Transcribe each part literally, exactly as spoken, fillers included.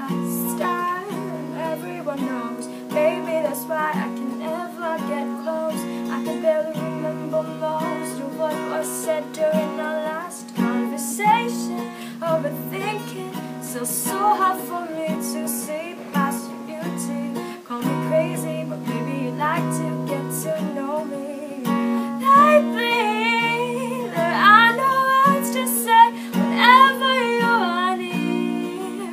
my style, and everyone knows. Baby, that's why I can never get close. I can barely remember most of what was said during our last conversation. Overthinking, still so hard for me to see past your beauty. Call me crazy, but maybe you like to get to know me. Lately, there are no words to say whenever you are near.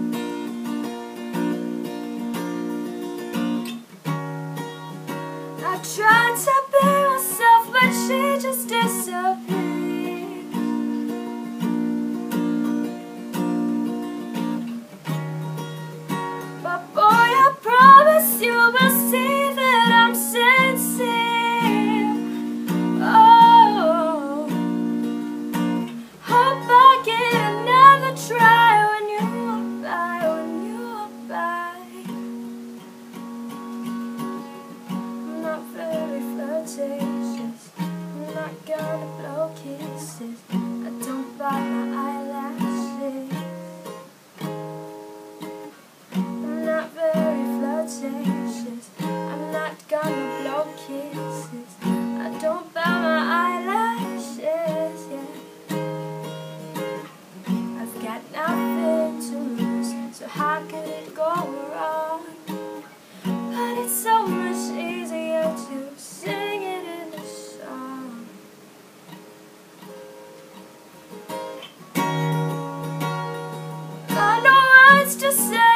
I tried to be myself, but she just disappeared. But boy, I promise you will see that I'm sincere. Oh, hope I get another try when you are by, when you are by. I'm not very flirtatious, I'm not gonna blow kisses, I don't buy my eyelashes. I'm not very flirtatious, I'm not gonna blow kisses, I don't buy my eyelashes, yeah. I've got nothing to lose, so how could it go wrong? But it's so much easier to sing it in a song. Got no words to say